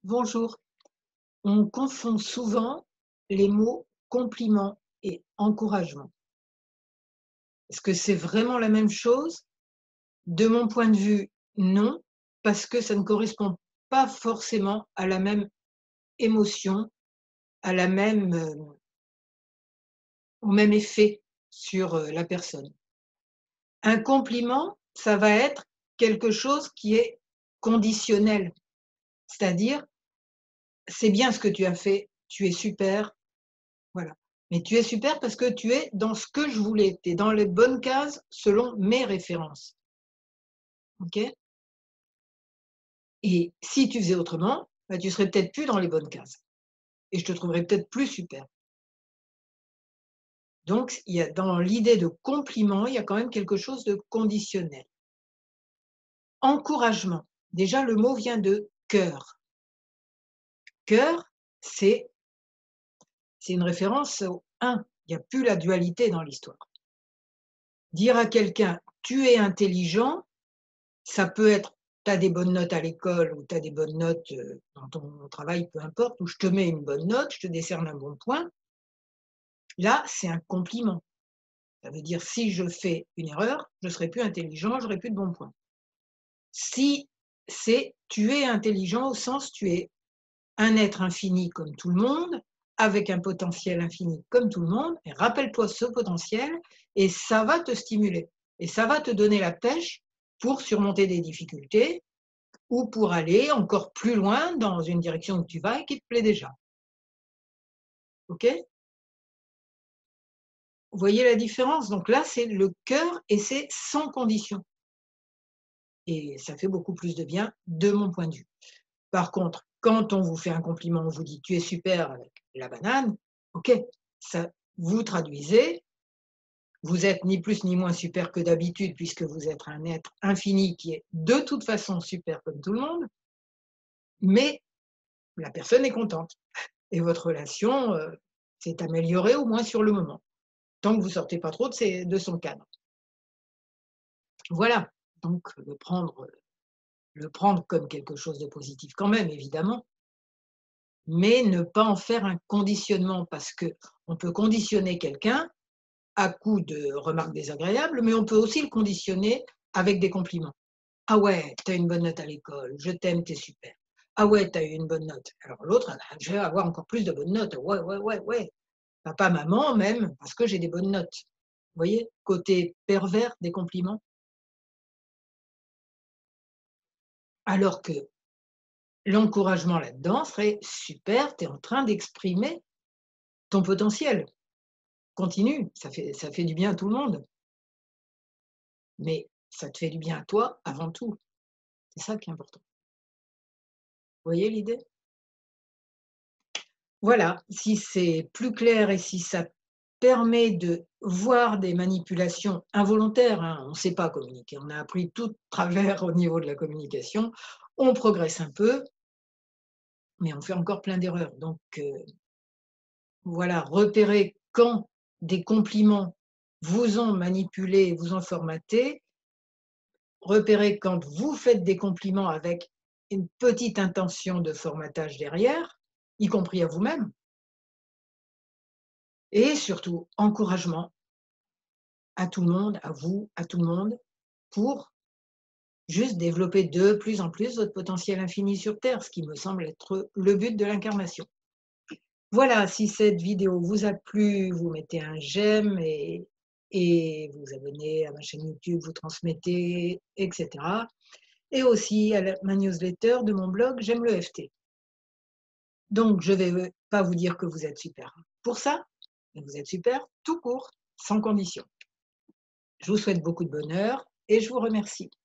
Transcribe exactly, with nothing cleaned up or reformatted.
Bonjour. On confond souvent les mots compliment et encouragement. Est-ce que c'est vraiment la même chose? De mon point de vue, non, parce que ça ne correspond pas forcément à la même émotion, à la même, heu, au même effet sur, heu, la personne. Un compliment, ça va être quelque chose qui est conditionnel, c'est-à-dire: «C'est bien ce que tu as fait, tu es super». Voilà. Mais tu es super parce que tu es dans ce que je voulais. Tu es dans les bonnes cases selon mes références. OK? Et si tu faisais autrement, bah, tu serais peut-être plus dans les bonnes cases et je te trouverais peut-être plus super. Donc il y a dans l'idée de compliment, il y a quand même quelque chose de conditionnel. Encouragement, déjà le mot vient de cœur. Cœur, c'est c'est une référence au un. Il y a plus la dualité dans l'histoire. Dire à quelqu'un: «Tu es intelligent», ça peut être: «Tu as des bonnes notes à l'école» ou «Tu as des bonnes notes, heu, dans ton travail», peu importe, ou «Je te mets une bonne note, je te décerne un bon point». Là, c'est un compliment. Ça veut dire si je fais une erreur, je serai plus intelligent, j'aurai plus de bons points. Si c'est: «Tu es intelligent» au sens tu es un être infini comme tout le monde, avec un potentiel infini comme tout le monde et rappelle-toi ce potentiel et ça va te stimuler et ça va te donner la pêche pour surmonter des difficultés ou pour aller encore plus loin dans une direction où tu vas et qui te plaît déjà. OK? Vous voyez la différence? Donc là, c'est le cœur et c'est sans condition et ça fait beaucoup plus de bien de mon point de vue. Par contre, quand on vous fait un compliment, on vous dit: «Tu es super» avec la banane, OK, ça vous traduisez, vous êtes ni plus ni moins super que d'habitude puisque vous êtes un être infini qui est de toute façon super comme tout le monde, mais la personne est contente. Et votre relation, heu, s'est améliorée au moins sur le moment, tant que vous sortez pas trop de ses de son cadre. Voilà, donc le prendre, le prendre comme quelque chose de positif quand même évidemment, mais ne pas en faire un conditionnement parce qu'on peut conditionner quelqu'un à coup de remarques désagréables, mais on peut aussi le conditionner avec des compliments. «Ah ouais, tu as une bonne note à l'école, je t'aime, tu es super. Ah ouais, tu as eu une bonne note». Alors l'autre, ah je vais avoir encore plus de bonnes notes. Ouais, ouais, ouais, ouais. Papa, maman même, parce que j'ai des bonnes notes. Vous voyez? Côté pervers des compliments. Alors que l'encouragement là-dedans serait: «Super, tu es en train d'exprimer ton potentiel. Continue, ça fait ça fait du bien à tout le monde, mais ça te fait du bien à toi avant tout». C'est ça qui est important. Vous voyez l'idée? Voilà, si c'est plus clair et si ça permet de voir des manipulations involontaires, hein, on ne sait pas communiquer, on a appris tout de travers au niveau de la communication, on progresse un peu, mais on fait encore plein d'erreurs. Donc heu, voilà, repérer quand des compliments vous ont manipulé, vous ont formaté, repérer quand vous faites des compliments avec une petite intention de formatage derrière, y compris à vous-même, et surtout encouragement à tout le monde, à vous, à tout le monde, pour juste développer de plus en plus votre potentiel infini sur terre, ce qui me semble être le but de l'incarnation. Voilà, si cette vidéo vous a plu, vous mettez un j'aime et et vous vous abonnez à ma chaîne YouTube, vous transmettez et cetera, et aussi à la ma newsletter de mon blog J'aime le F T. Donc je vais pas vous dire que vous êtes super pour ça, mais vous êtes super tout court, sans condition. Je vous souhaite beaucoup de bonheur et je vous remercie.